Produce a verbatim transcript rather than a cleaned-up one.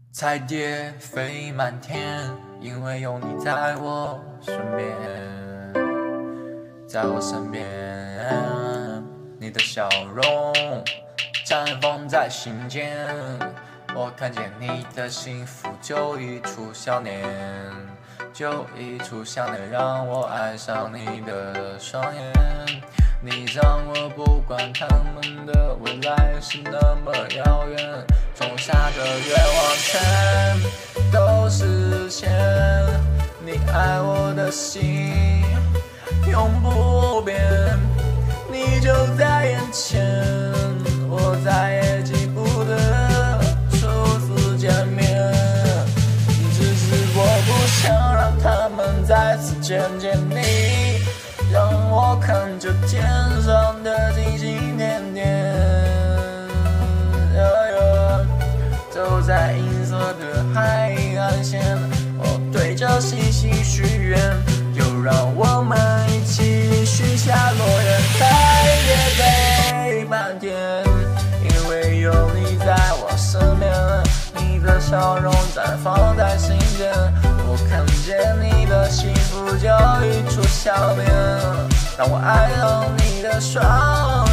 彩蝶飞满天，因为有你在我身边，在我身边，你的笑容绽放在心间，我看见你的幸福，就一出笑脸，就一出笑脸，让我爱上你的双眼。你让我不管他们的未来是那么遥远，种下的愿望全都实现。你爱我的心永不变，你就在眼前，我再也记不得初次见面。只是我不想让他们再次见见你，让我看着天上的星星点点，走在银色的海岸线，我对着星星许愿，就让我们一起许下诺言。彩蝶飞满天，因为有你在我身边，你的笑容绽放在心间，我看见你的幸福就一出笑脸，让我爱上你的双